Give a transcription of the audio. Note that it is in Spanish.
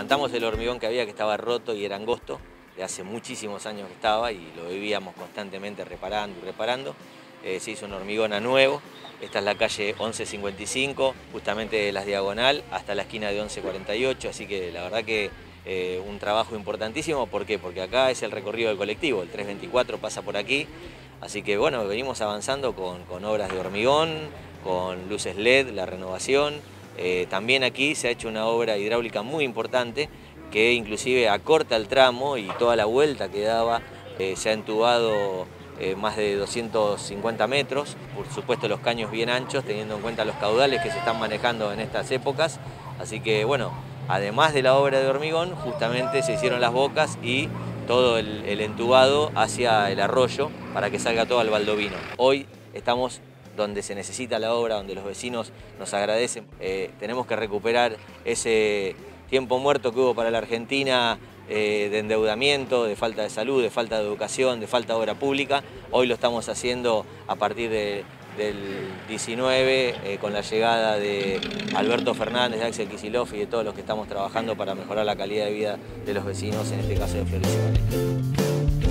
levantamos el hormigón que había, que estaba roto y era angosto, de hace muchísimos años que estaba y lo vivíamos constantemente reparando y reparando. Se hizo un hormigón a nuevo. Esta es la calle 1155, justamente de Las Diagonal hasta la esquina de 1148, así que la verdad que un trabajo importantísimo. ¿Por qué? Porque acá es el recorrido del colectivo, el 324 pasa por aquí, así que bueno, venimos avanzando con obras de hormigón, con luces LED, la renovación. También aquí se ha hecho una obra hidráulica muy importante que inclusive acorta el tramo y toda la vuelta que daba se ha entubado más de 250 metros, por supuesto los caños bien anchos, teniendo en cuenta los caudales que se están manejando en estas épocas, así que bueno, además de la obra de hormigón, justamente se hicieron las bocas y todo el entubado hacia el arroyo para que salga todo al Baldovino. Hoy estamos donde se necesita la obra, donde los vecinos nos agradecen. Tenemos que recuperar ese tiempo muerto que hubo para la Argentina de endeudamiento, de falta de salud, de falta de educación, de falta de obra pública. Hoy lo estamos haciendo a partir del 19 con la llegada de Alberto Fernández, de Axel Kicillof y de todos los que estamos trabajando para mejorar la calidad de vida de los vecinos, en este caso de Flores y Varela.